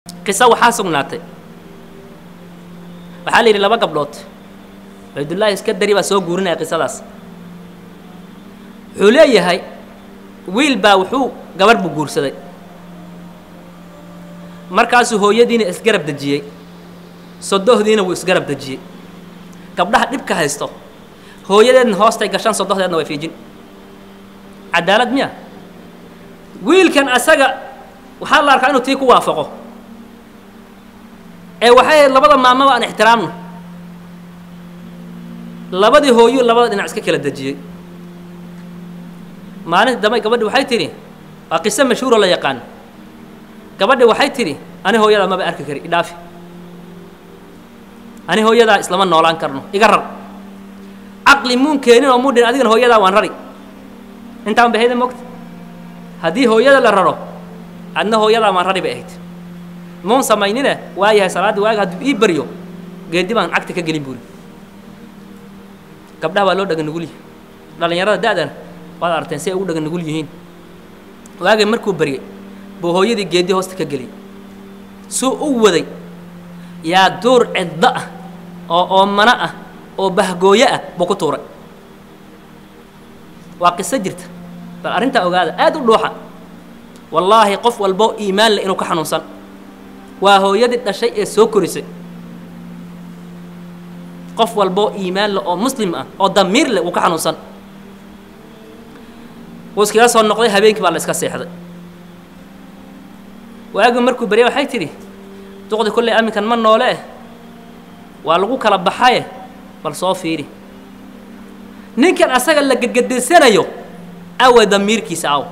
قصة وحاسقناتي وحالي لبا قبلوت عبد الله اسكدري با سو غورنا قصداس حوليه هي ويل با وحو غبر بو غورسداي markaas hooyadiina isgarab dajiyay sodohdiina wuu isgarab dajiyay gabdhaha dibka haysto hooyadeedna hoostay gashan sodohdeedna way fiijin cadaalad miya wiilkan asaga waxa la arkaa inuu tii ku waafaqo ee waxay labada maamaba aan ixtiraamno labadii hooyo labada dhinac iska kala dajiyay maalinta damay gabadhi waxay tiri waa qiso mashhuur oo la yaqaan gabadhi waxay tiri ani hooyada ma ba arki kari idhaafi ani hooyada islama noolaan karno iga rar aqli mumkin oo mudin adigana hooyada waan rari intaan baheeda moogta hadii hooyada la raro adna hooyada waan rari baahid moon samaynina waayahay salaadi waaga haduu ii bariyo geedi baan agta ka gelin buuri gabdhaha waa loo dhagan nugul dhalinyarada da'dan waad arteen si ay u dhagan nugul yihiin waaga markuu bariyay buu hooyadii geedi hoosta ka geliyay soo u waday yaa door cidda oo mana ah oo bahgooya ah buu ku tuuray waa qiso jirta bal arinta ogaada aad u dhuuxa wallaahi qof walbo iimaan leh inuu ka xanuunsan waa hooyadii dhashay ee soo korisay qof walbo iimaan leh oo muslim ah oo damiir leh uu ka xanuunsan iskaga soo noqday habeenkii baa la iska seexday waaga markuu bariyo waxay tiri duqdi kulli aminkan ma noole waa lagu kala baxay bal soo fiiri ninkan asaga la gagadisanayo aw damiirkiisa aw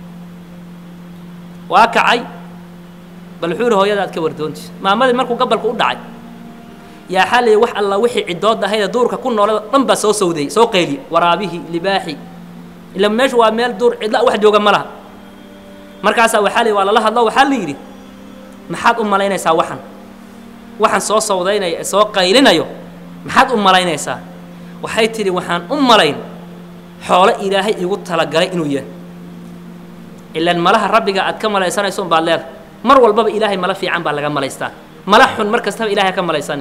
waa kacay bal xuur hooyadaad ka wardoonti maamadii markuu gabalku u dhacay yaa xalay wax alla wixii cidood ahayd duurka ku noolada dhan ba soo sawday soo qeyli waraabihi libaahi ila meeshu waa meel duur cidla wax jooga malaha markaas waxa la wala hadlo waxa la yiri maxaad u malaynaysaa waxan soo sawdaynay soo qaylinayo maxaad u malaynaysaa waxay tiri waxaan u malayn xoolo ilaahay igu tala galay inuu yahay ilaa malaha rabbiga aad ka malaysanayso baad leedahay mar walba ilaahay mala fiican baa laga malaystaa mala xun mar kasta ilaahay ka malaysan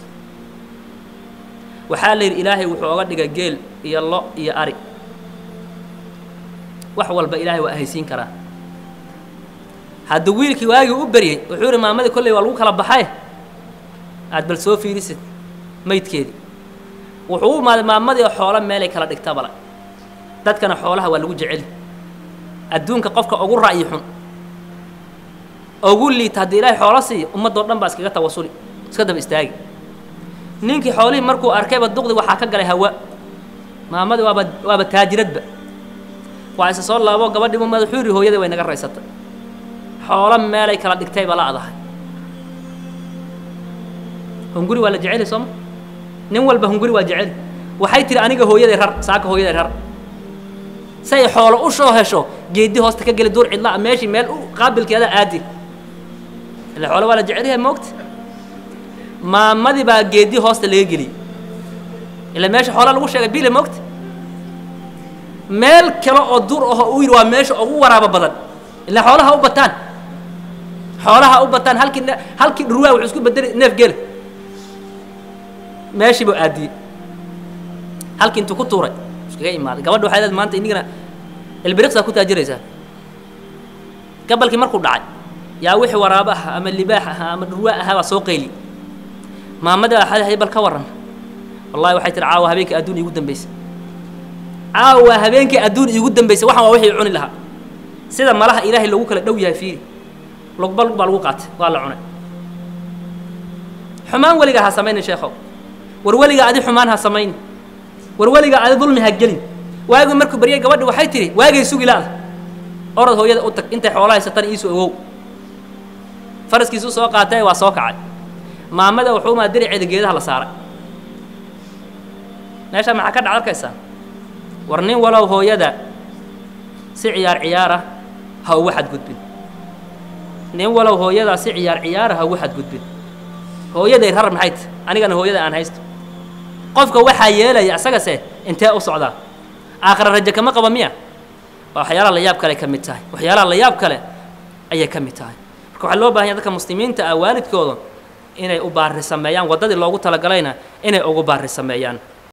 waxa la yiri ilaahay wuxuu uga dhigay geel iyo lo iyo ari wax walba ilaahay waa haysiin karaa hadda wiilkii waagi u bariyay wuxuu yiri maamadii kulay waa lagu kala baxay aad bal soo fiirisid maydkeedii wuxuu maamadii xoolo meel ay kala dhigtaa bala dadkana xoolaha waa lagu jecel adduunka qofka ugu raayi xun ugu liita hadii ilaahay xoolo siiyo ummadoo dhan baa iskaga tawasuli iska daba istaagi ninkii xoolihii markuu arkayba duqdi waxaa ka galay hawa maamadii waaba taajiradba waa isa soo laabo gabadhii madaxuu yiri hooyadii way naga raysatay xoolo meel ay kala dhigtay bala adahay hunguri wala jecel som nin walba hunguri waa jecel waxay tiri aniga hooyaday rar saaka hooyaday rar say xoolo u soo hesho geedi hoosta ka gali duur cidla meeshii meel u qaabilkeeda aadi ila xoolo wala jecel yahay moogta maamadii baa geedi hoosta laga gali ila meeshii xoolo lagu sheegay bil moogta meel kale oo duur ah oo yiri waa meesha ugu waraaba badan ila xoolaha u bataan halkii dhurwaa wuxuu isku bedelay neef geel ماشي بأدي هل كنت كتورة مش جاي معك قبل واحد ما أنت إني أنا البريقس أكون تاجريزه قبل كي مركو دعي يا وحي ورابها أما اللي باحها أما الرواء هذا سوقي لي ما مدى حد هيبل كورن والله وحي ترعاوها بينك أدوني جدا بيس عاوها بينك أدوني جدا بيس وحنا وحي يعون لها سيدا ما لها إله اللي وكل دويها فيه لقبل وقعت والله عنا حمان ولقاها سمين شيخو ورولي قاعد حمانها سمين ورولي قاعد ظلمها الجلين واجي مركب بريء قبل وحي تري واجي يسوق لا أرد هو يدقتك أنت حوالي ستر إيسو هو فرس كيسو سوق عتاي وسوق عاد ما مدى وحومة دري عيد جيدها لصارع ناشا مع كذا على كيسان ورنين ولو هو يدا سعيار عيارة هو واحد قدبين نين ولو هو يدا سعيار عيارة هو واحد قدبين هو يدا يهرب محيط أنا كان هو يدا أنا هيست قفك واحد يلا يا سجسه أنت أصعدا آخر الرجال كم قبل 100 وحيالا الله يابك لك كم تاي وحيالا الله يابك له أي كم تاي marka waxaa loo baahan yahay dadka muslimiinta ah waalidkooda inay u baari sameeyaan waddadii loogu talagalayna inay ugu baari sameeyaan